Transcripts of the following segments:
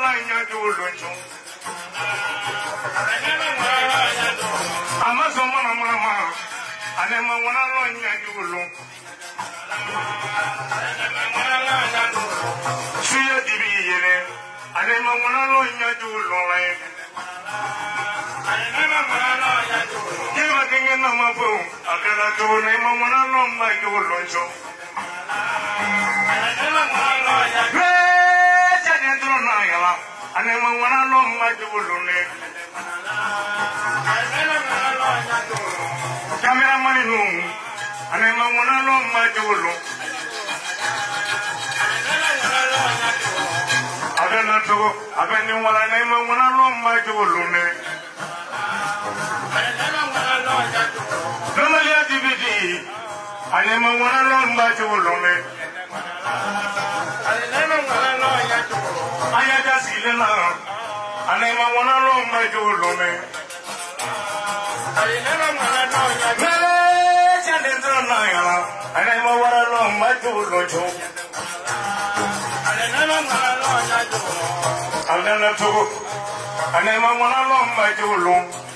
nya julunchu amaso mama anema wana lo nya julu suya dibi yene anema wana lo nya julu lai Jema kinge na mafu akala tu nema wana lo ma julunchu Anema wana lo majulune Kamera maninu anema wana lo majulu Adana to abeni wana anema wana lo majulune Normally activity anema wana lo majulune Ayaja silena anema wana lo majulune Mele chandendra nayala anema wana lo majulucho Aldana to anema wana lo majulu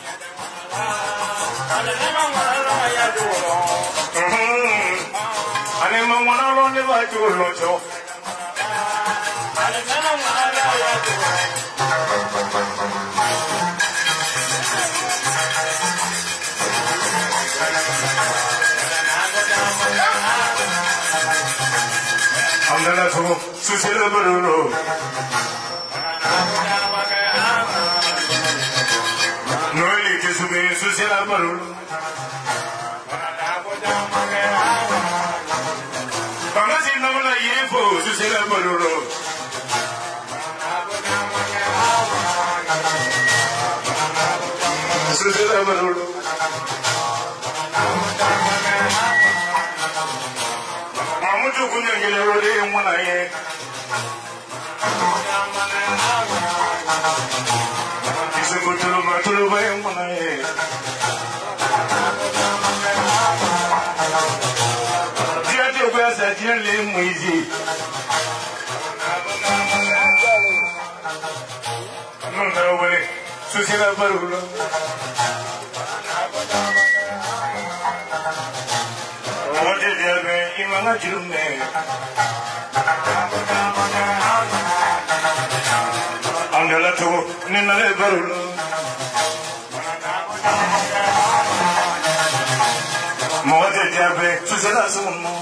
Anema wana lo ne majulucho Andana to susila baruro Noeli kisumi susila baruro Bangasi namala yefo susila baruro Susila baruro Mamuju kunyangile rode mwana ye Kisukutulu matulu baye mwana ye Diate kwasa diale mwizi Nunda wale susila baruro Imanga jirume Andala to ninale barulu Moje jabe susela sumu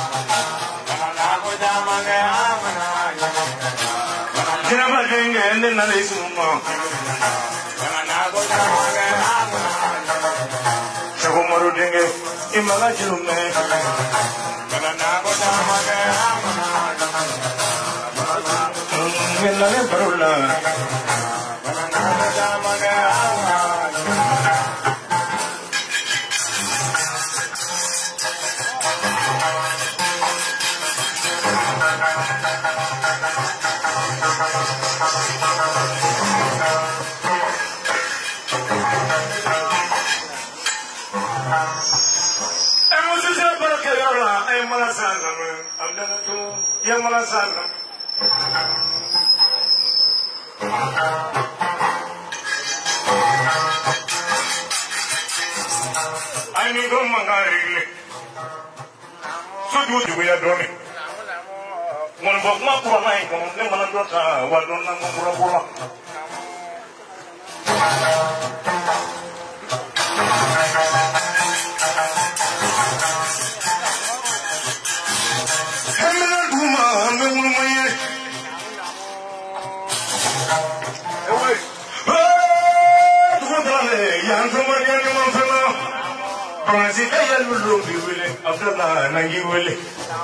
Jama denge ninale sumu Shago maru denge imanga jirume Nilale barula Yang malasan Ani do mangari Sudu du ya doni Mon bok ma ko mai ko ne mana do ta wa do na mo bura bura Pransi kaya lulu biwile abdana nangi wile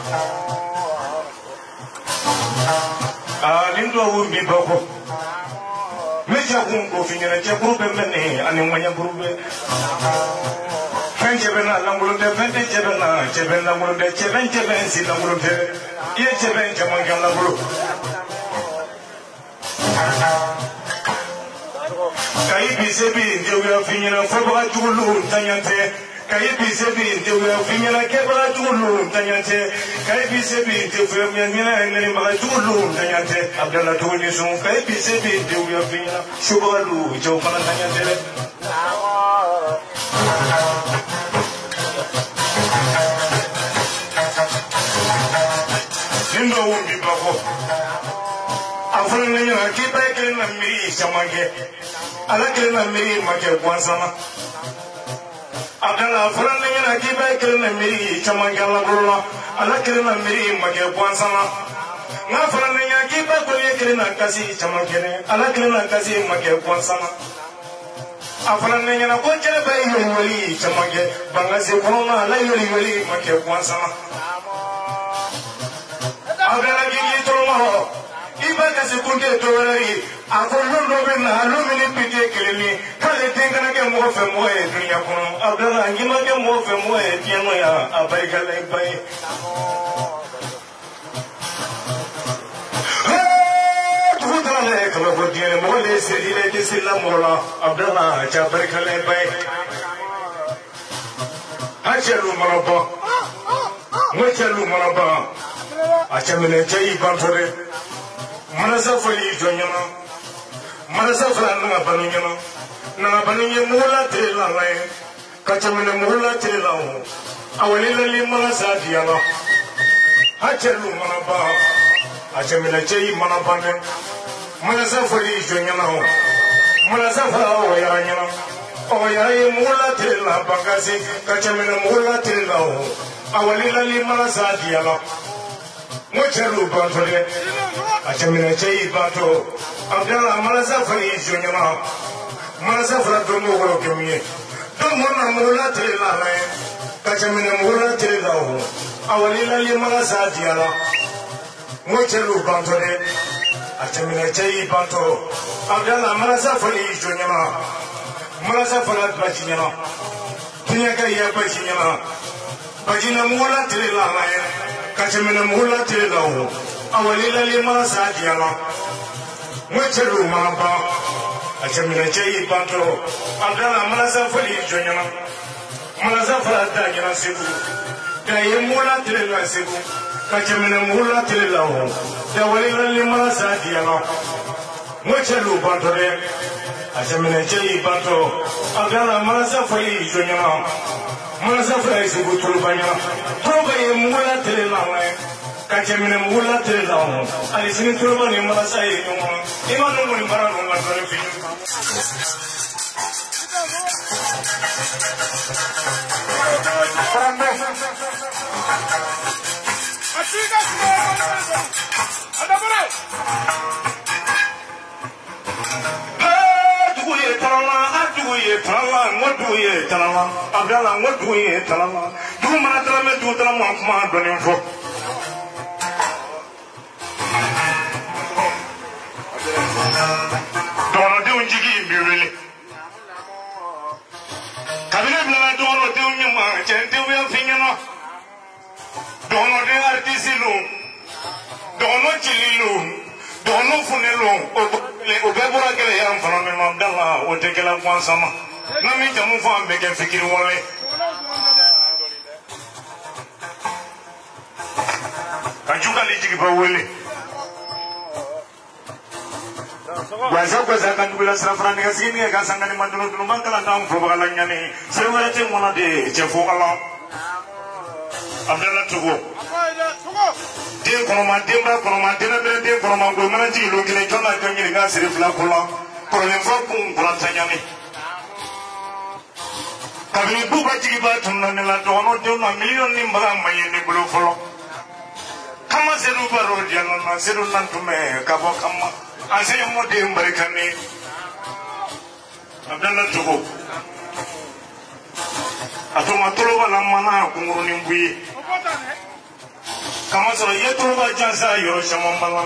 lindo wumbi bako meja kungo finyana che groupe mene ani mwanya groupe fenje bena langulo de fenje bena cheben langulo de cheben si langulo de ye cheben jamanga langulo kai bisebi ndio ya finyana fo ba julu tanyante kai bisebi te we finyana ke bala tulu tanyante kai bisebi te we nyana ngani ma tulu tanyante Abdallah tuni sun kai bisebi te we finyana shubalu jawfana tanyante Nindo wumbi bako afuna nyana ki ba ke na miri chamange ala ke na miri make kwansana Abdallah afuna nyana ki ba ke na miri chamange ala borola ala ke na miri make kwansana na afuna nyana ki ba ko ye na kasi chamange ne ala ke na kasi make kwansana afuna nyana ko kere ba yoli chamange bangase kono na ala yoli make kwansana Abdallah gigi tromo iba kasi kunte towari akolo lobe na alumini pite keleni kale tengana ke mo fe mo e dunya kono Abdallah ngima ke mo fe mo e tieno ya abarika lai bai tutale kala godine mo le sedile ke silla mola Abdallah cha barika lai bai hachelu maraba mochelu maraba Achamene chai bantore manasa fali jonyana manasa frana banunyana na banunye mula tela lai kachamene mula tela o awalila li manasa diala hachelu manaba achamene chai manabane manasa fali jonyana o manasa fala o yaranyana o yaye mula tela bangasi kachamene mula tela o awalila li manasa diala Mochelu bantore achamina chei bato Abdallah malasa fari jonyama malasa fara domo wolo kemiye domo na mola tela na kachamina mola tela o awalila li malasa diala Mochelu bantore achamina chei bato Abdallah malasa fari jonyama malasa fara bachinyama tinyaka ya bachinyama bachina mola tela na Kachamina mula tela o awalila li malasa diala Mochelu manaba achamina chei banto Abdallah malasa fali jonyana malasa fala danyana sibu daye mula tela sibu kachamina mula tela o awalila li malasa diala Mochelu banto de achamina chei banto Abdallah malasa fali jonyana malasa fala sibu tulbanya Probaye mula tela lai kachamina mula tela alisini turba ni malasa ye no imanu ni marano ngani fi Asika adabara Duye talala, ngoduye talala, Abdallah ngoduye talala. Du mana talame du talama kuma donin fo. Dono de unjigi biwili. Kabile bila dono de unyama, chente uya finyano. Dono de artisilu, dono chililu, dono funelu. Obebora kele ya mfano mema Abdallah otekela kwansama nami jamu fa mbeke fikiri wole kajuka lijiki ba wole Waza kandula srafrani kasini ka sangani manduno dunu mankala ndam fo bagala nyane sewara te mona de chefo ala Abdallah tugo Den konoma demba konoma dena bere den konoma go mana ji lo kile jona ka nyiri ga sire fla kola problème fo kum kola tanyani kabini buba jigi ba tunna ne la dono de na million ni mbaga maye ni bulo folo kama seru baro diana na seru nan tume ka bo kama ase mo de mbarekani Abdallah tugo atoma tolo wala mana kunguru ni mbuyi kama sɔrɔ iye toloba jansa yɔrɔ caman b'a la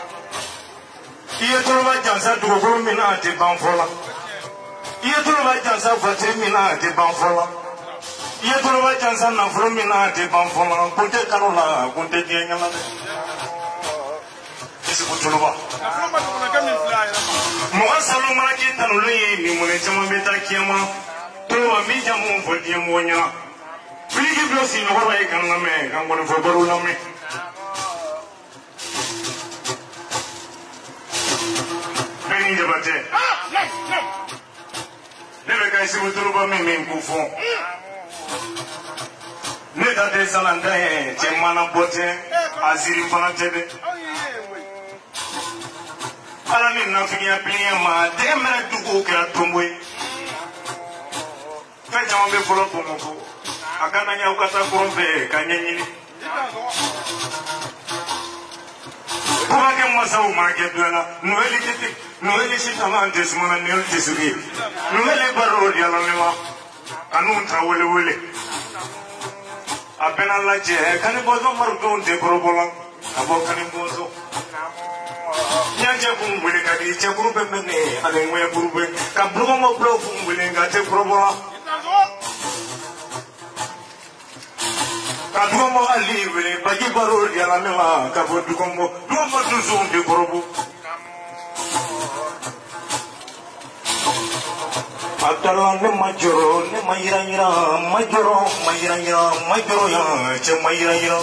iye toloba jansa dugukolo min na a tɛ ban fɔ la iye toloba jansa fatiri min na a tɛ ban fɔ la iye toloba jansa nafolo min na a tɛ ban fɔ la kun tɛ kalo la kun tɛ diɲɛ ɲɛna dɛ isi ko toloba mɔgɔ salo mana k'i tanulen ye nin mɔnɛ caman bɛ taa kiyama to wa mi jamu fo di monya figi blo si no wala kan na me kan ko fo baru na me beni jabate ne be kai si muturu ba me men ku fo ne da de salanda he je mana bote aziri fana tebe ala ni na fiya pinya ma de mera dugu ka tomboy fe jama be folo ko mo akana nya ukata ko be kanyanyini kuma ke masau ma ke duela noeli titi noeli sitama desmona nel tisuri noeli baro ya la mewa anu ta wele wele apena la je kani bozo maruto de korobola abo kani bozo nyaje kumbule kadi che kurube mene ade ngwe kurube ka bro mo bro kumbule ngate korobola ka dumo ali wele bagi baro ya la mewa ka bo dukombo dumo duzo de korobo Abdallah ne majoro ne mayira majoro ya che mayira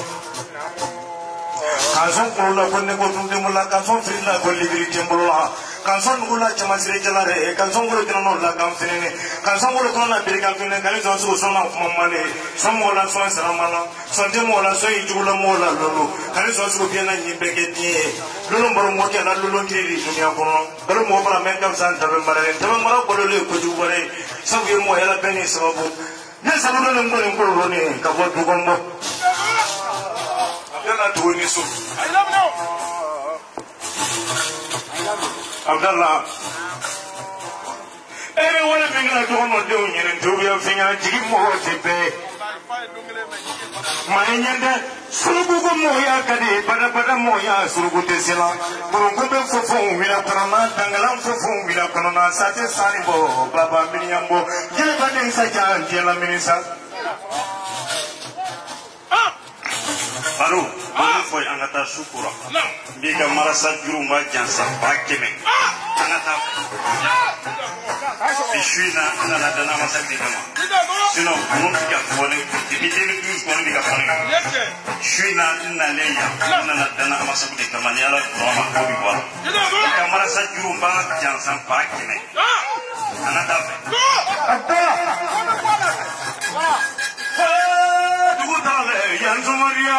kanson kula konne ko tunde mulla kanson frilla ko ligri tembola kanson kula chama sire jalare kanson kula tino la kam finene kanson kula kono na bir kam finene kali so so na mamale somola so saramala sonde mola so ijula mola lolo kali so so biena ni begeti lolo mboro mo ke na lolo kiri dunia kono dalo mo bra men kam san tabe mara ko le ko jubare sabu mo yala beni sababu ne sabu no ngoro ne ka bo dugombo Abdallah tuweni so I love you Abdallah wala bingala to no de nyere ndoya finya jigi mo tepe Mainyanda surugu ko moya kade pada moya surugu tesila burungu be fofo wila parana dangalam fofo wila parana sate sanibo baba minyambo jele baden saja jela minisa Baru foi angata sukura biga marasa jurumba jansa bakeme angata bishina na dana masaki kama sino muntika kuone dibitini dus kuone biga fanga shina na leya na dana masaki kama ni ala roma ko biwa biga marasa jurumba jansa bakeme angata Yanzu Maria,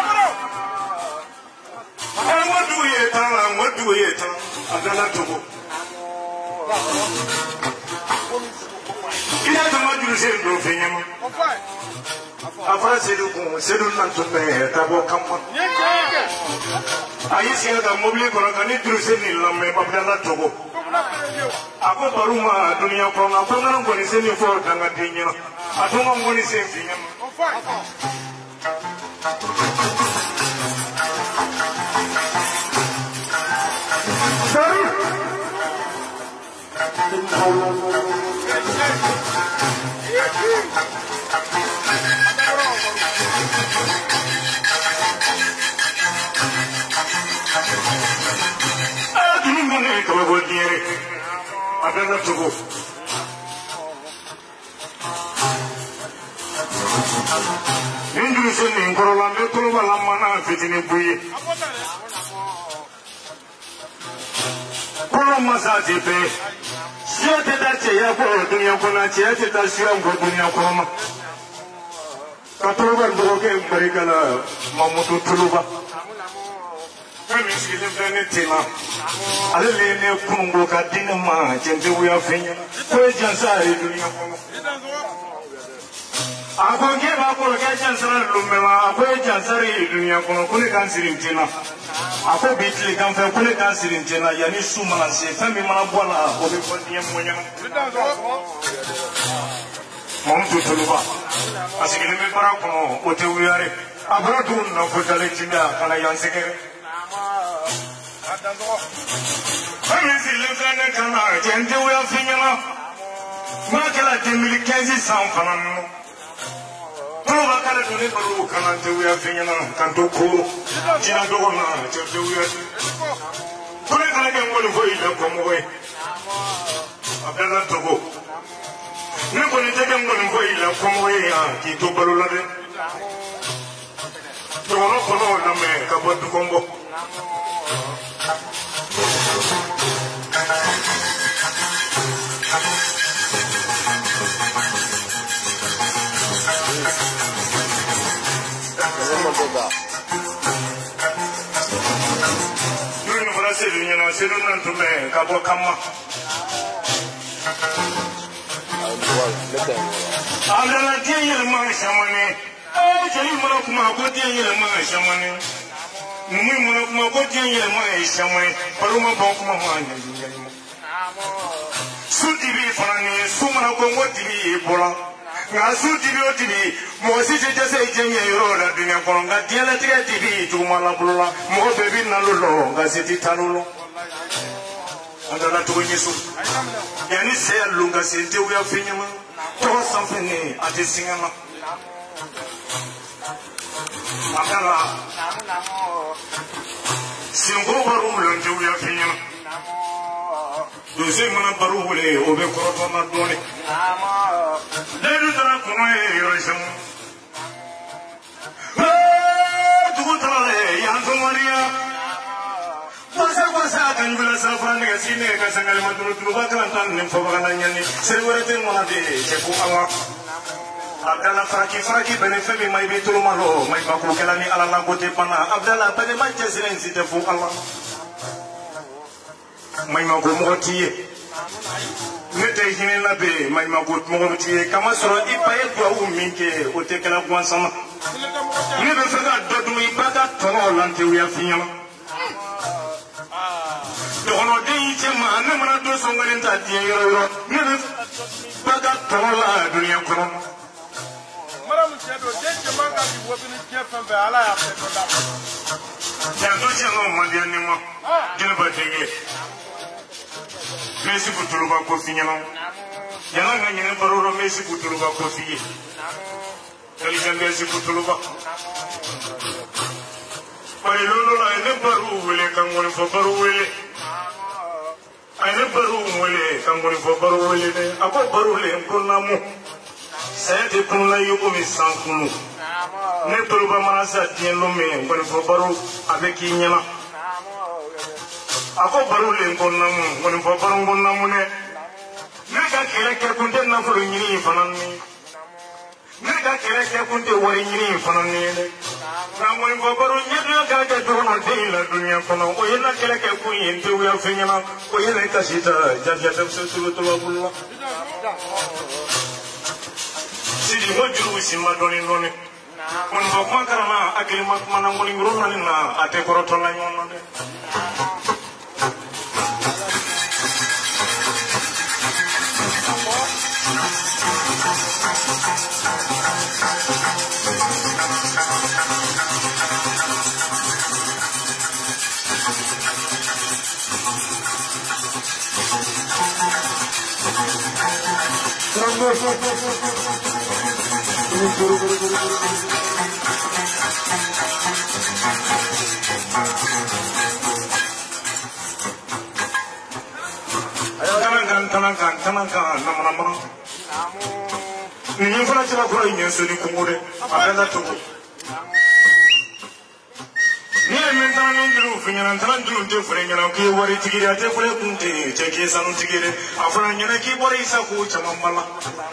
what do we eat? Abdallah Togo. Il y a de moi du Zéro Brofinium. Après, c'est le nom de ton tabo Kampa. Aïs, il y a un mobile qu'on a gagné du Zéro, mais Abdallah Togo. Après, Baruma, Dunia, on a pas de connaissance de fort dans la Digna. À tout moment, on est simple. Ako ke ba ko ke chansara lumela ako chansari dunia kono kule kan sirintina ako bitli kan fa kule kan sirintina yani sumana se fami mana bola o be fondiye monya mom tu tuluba asiki ne me para kono o te wiare abra tu na ko tale tinda kana yansekere fami sile fane kana jende wi afinyana ma kala 2015 san fana Tuba kala dole baru kana te wiya finyana kanto ko jina dogo na te wiya kule kala ke ngol fo ile ko mo we Abdallah Togo ne ko ni tege ngoni ko ila ko ya ki to balola de to no ko no na me ka bo to kombo c'est le nom de mes Kabokama. Andala tiye le ma shamane. Jeli mono kuma ko tiye le ma shamane. Mumi mono kuma ko tiye le ma shamane. Paluma ba kuma ma nyali. Suti bi fanani sumana ko ngoti bi bola. Nga suti bi otibi mo si je jase jenye yoro la dunya ko nga tiela tiye tibi tuma la bulula. Mo bebi na lolo nga siti tanulo. Andala to Yesu yani se lunga sente uya finyama to samfene ati singama andala singo baru lonje uya finyama doze mana baru hule obe koroto na dole ledu tara kuno e yorisham tugu tara yanzo maria Wasa kan bila safran dengan sini kan sangat madru bakal tan nem fobakannya ni serwaratin monade cepu Allah Abdallah faraki benefeli mai betul malo mai baku kelani ala lagote pana Abdallah pada macam silensi cepu Allah mai mago motie nete hine labe mai mago motie kama soro ipaye kwa uminke otekela kwa sama ni be fega dodu ibaga tono lante uya finyama Dono dei chema ne mana do songalin ta tie yoro ne baga tola dunia kono Maram chedo dei chema ga bi wobini jefa be ala ya pe ko da Ya do chema mandi animo dina ba dege Messi kutulu ba ko finyama Yana nga nyene baroro Messi kutulu ba ko fiye Kali jande Messi kutulu ba Pare lolo la ne baru wele kangone fo baru wele Aine baru wele kangone fo baru wele ne ako baru le ko namu Sete kunla yuko mi sankunu Ne baru ba manasa tienlo me ngone fo baru avec nyama Ako baru le ko namu ngone fo baru ko namu ne Nega kele ke kunde na fo nyini fanani Nega kele ke kunde wari nyini fanani ne Ngoni fo baru nyedna ka ka dono de la dunia kono o yena kele ke ku yente u ya fenyana o yena kasita jaja tab sulu to wabulla Sidi mo juru sima doni noni on fo ko karama akili mak mana ngoni nguruna na ate koroto la nyono de Tanangkan nama-nama. Ini pun aja lah kalau ini sudah kumure. Apa tu? Ni mentan yang dulu, penyaran tangan dulu tu, penyaran kiri wari tigiri aja, penyaran kunci, cekik sanu tigiri. Apa yang kiri wari isaku cuma malah.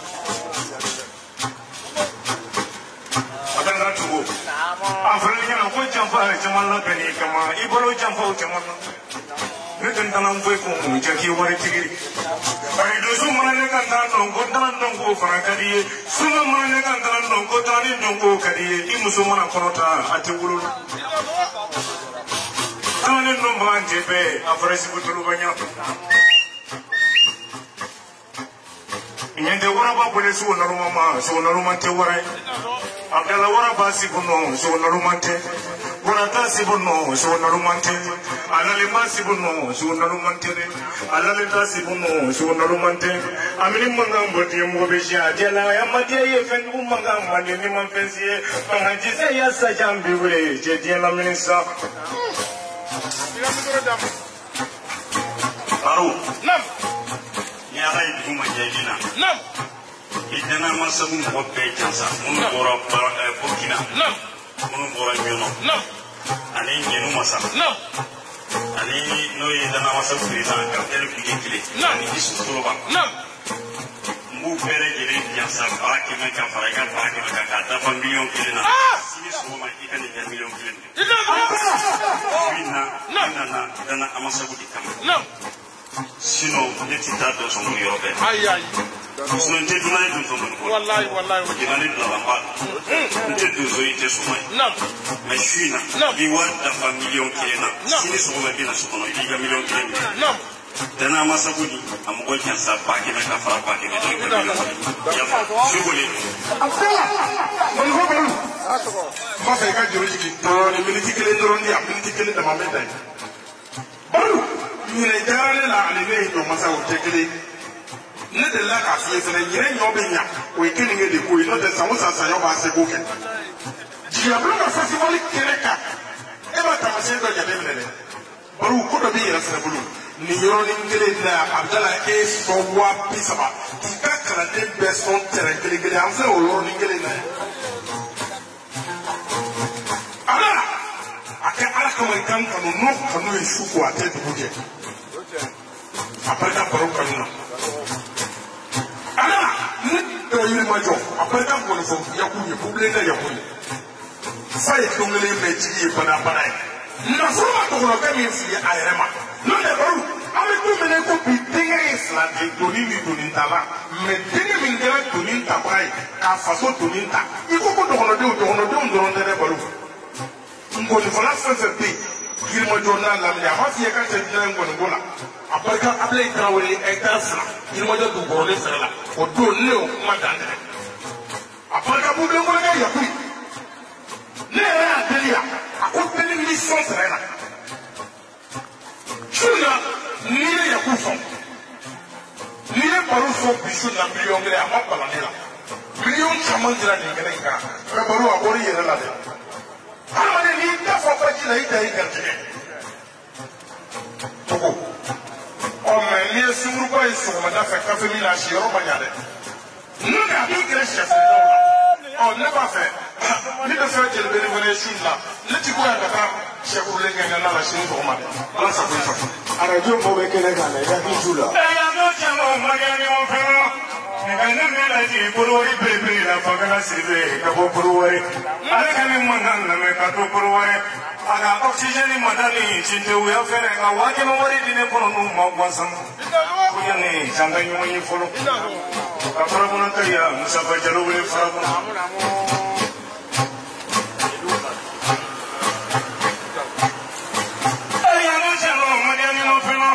Apa tu? Apa yang aku jampa cuma lah beri kama, ibu jampa cuma lah. Ni tangan boleh kum, cekik wari tigiri. Hari dosu mana ni kan tangan nongko kadiye, semua mana ni kan tangan nongko kadiye, ibu semua nak konota hati bulu. Tangan nongko anjepe, apa resi betul banyak. Ini dia orang apa boleh suruh rumah te orang. Abdallah orang basi puno suruh rumah te. Burata sibuno suuna rumante alale masibuno suuna rumante alale tasibuno suuna rumante amini mangam boti mbobesha jela ya madia yefen umangam mani ni mampensie pangajise ya sajambi we je la minisa Baru nam ya gai kuma jedina nam idana masabu mo be jansa mun bora Burkina mun bora nyono ani nyenu masa ani no idana masabu president ka tel bigekile ani isu toloba mu bere jere jansa ba ki me ka fara ka ba ki ka ta fa million kilina sini so ma ki kan ja million kilina idana amasabu dikama sino netita do so mo yobe ay sino nte dunay dum so mo wallahi dinani do lamba nte do so ite so mai mais shina bi wanda fa million kilena sini so mo bina so no diga million kilena dana masabudi am go kan sa pa ki ka fara pa ki do ya fa shuguli afela mo ko belu ma fa ka jori ki to ni miniti kele do ron ya miniti kele da ma medai baru ni ne jarane la ale ne do masa o tekele ne de la ka fie fene yire nyo be nya o ekele nge de ko no de sa musa sa yo ba se ko ke ji ablo ka fa simoli kereka e ba ta se do ja de ne baru ko do bi yira se bulu ni yoro ni ngele na abdala e so wa pisaba ti ka kala de be son tere kele kele am se o yoro ni ngele na ala ake ala kama kan kanu no kanu e su ko ate de buje après ka baro kanu na ala ni do yiri majo après ka ko fo ya ku ye publie na ya ku fa e ko ngele me ji bana bana na so ma ko no ka mi fi ayrema no de baro ame ko mene ko bi dinga isla de doni ni doni tala me dinga mi ngela doni ta bai ka fa so doni ta iko ko do no de baro ngo ni fala fa bi girma jona la mi ma fi ka te dina ngo ngola abarka able trawre e tasra girma jo du borole sala o do le o ma dande abarka bu le ngo ga yakuri ne ya delia akot ni mi so sala chuna ni le yakufa ni le baru so bisu na million gele ama bala ne la million chaman dira ni gele ka ka baru abori yere la de ama ne ni ta fo pa ji na ita ita tike toko o me ni sumuru ko isu ma da fa ka fe mi la shi ro ba ya de no ga bi gele chef o ne ba fe ni da fa jele bele wona shi la ne ti ko ya ka chef le ngene na la shi ro ma de ala sa ko fa arajo mo be kele ga na ya bi jula ya no chamo ma ya ni mo fe ngana me la ji purori bebe la fagala sibe ka bo purori ala kami mangan na me ka to purori aga oxygen madani chinte uya fere ka waje mo wari dine kono no ma wansam kuya ne changa nyuma ni folo ka fara bona kaya musafa jalo we fara bona ya no chamo ma ya ni mo fe no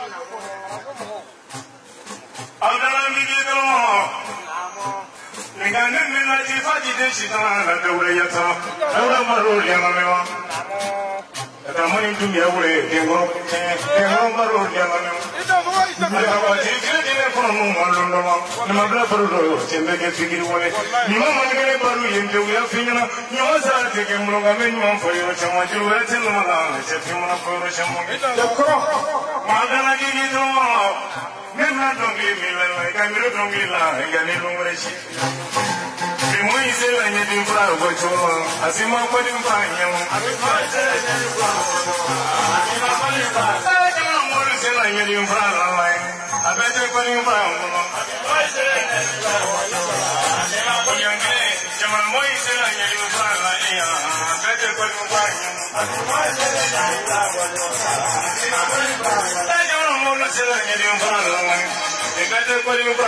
ngane mena jifaji de shitana la dawriyata dawra marul ya mamewa tamani dumya wure dengoro marul ya mamewa ida ba jikire dine kono no malondo ma ni mabla barudo tembe ke fikiri wone ni mama ngene baru yende uya finyana nyoza teke mulonga menyu mfayiro chama jiru ete no mala chefi mona fayiro chama yakro magana gigito Mena dongi mila la kamiro dongi la ngani lumreshi Bimoi se la nyedi mfra bochola asima kwa di mfanya asima se la nyedi mfra asima kwa di mfra asima moro se la nyedi mfra la lai abete kwa di mfra asima se la nyedi mfra asima kwa di mfra jama moi se la nyedi mfra la iya abete kwa di mfra asima se la nyedi mfra asima kwa di mfra no se la nyedi mfra la lai abete kwa di mfra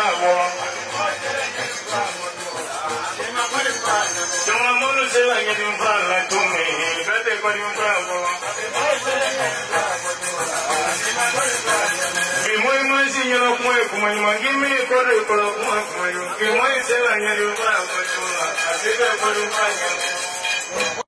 Jama molo se la nyedi mfra la tume abete kwa di mfra Bimoi mwezi nyoro kwe kumanyi mangimi kore kolo kumanyi Bimoi se la nyedi mfra abete kwa di mfra